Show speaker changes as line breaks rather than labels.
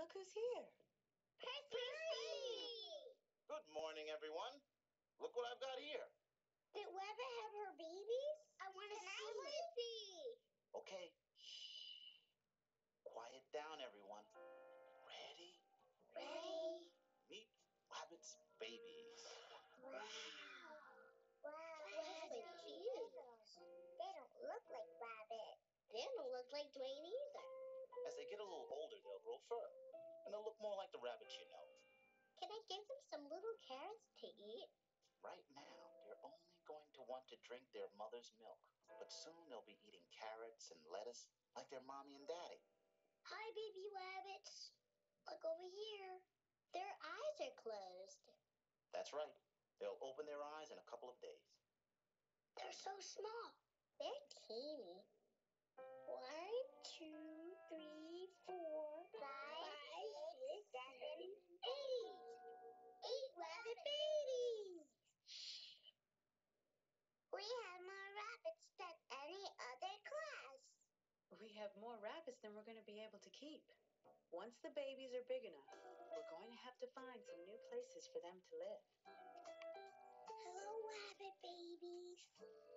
Look who's here.
Percy!
Good morning, everyone. Look what I've got here.
Did Wabbit have her babies? I want to see.
Okay. Shh. Quiet down, everyone. Ready?
Ready?
Meet Wabbit's babies.
Wow. Wow, they're cute. They don't look like Wabbit. They don't look like Dwayne either.
As they get a little older, they'll grow fur, and they'll look more like the rabbits you know.
Can I give them some little carrots to eat?
Right now, they're only going to want to drink their mother's milk, but soon they'll be eating carrots and lettuce like their mommy and daddy.
Hi, baby Wabbits. Look over here. Their eyes are closed.
That's right. They'll open their eyes in a couple of days.
They're so small. They're teeny. 1, 2, 3, 4, 5, 6, 7, 8. 8 rabbit babies. Shh. We have more rabbits than any other class.
We have more rabbits than we're going to be able to keep. Once the babies are big enough, we're going to have to find some new places for them to live.
Hello, rabbit babies.